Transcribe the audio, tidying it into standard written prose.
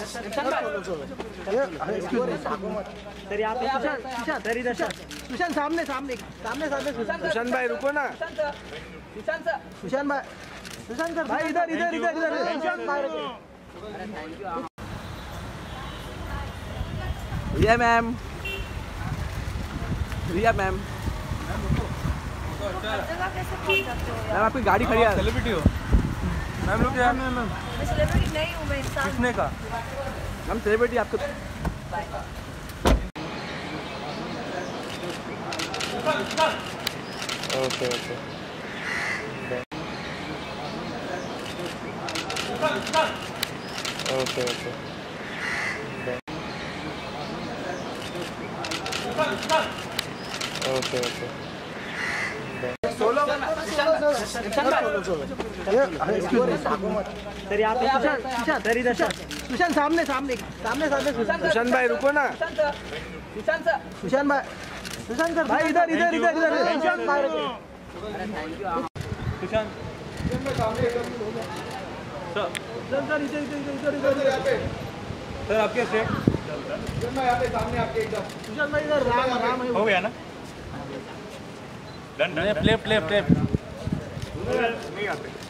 सुशांत सामने सामने सामने सामने सुशांत भाई रुको ना। सुशांत भाई सुशांत भाई इधर इधर इधर इधर सुशांत भाई रिया मैम मैम आपकी गाड़ी खड़ी है। सेलिब्रिटी हो मैम? लोग यार मैम सेलिब्रिटी नहीं हूँ मैं, इंसान। किसने कहा मैम सेलिब्रिटी आपको? Okay okay okay okay okay okay solo Sushant सामने सामने सामने सामने सुशांत भाई रुको ना। सुशांत भाई सुशांत भाई इधर इधर इधर इधर सुशांत भाई सुशांत सर इधर इधर इधर इधर सर आपके सेट यहाँ पे सामने आपके एकदम सुशांत भाई इधर राम हो गया ना? डन प्ले प्ले प्ले नहीं आते।